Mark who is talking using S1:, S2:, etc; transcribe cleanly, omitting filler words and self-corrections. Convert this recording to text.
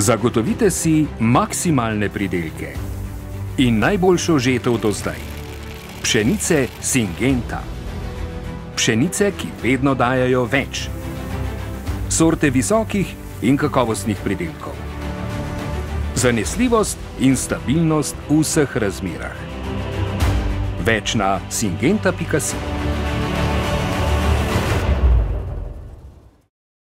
S1: Zagotovite si maksimalne pridelke in najboljšo žetev do zdaj. Pšenice Syngenta. Pšenice, ki vedno dajajo več. Sorte visokih in kakovostnih pridelkov. Zanesljivost in stabilnost v vseh razmerah. Več na syngenta.si.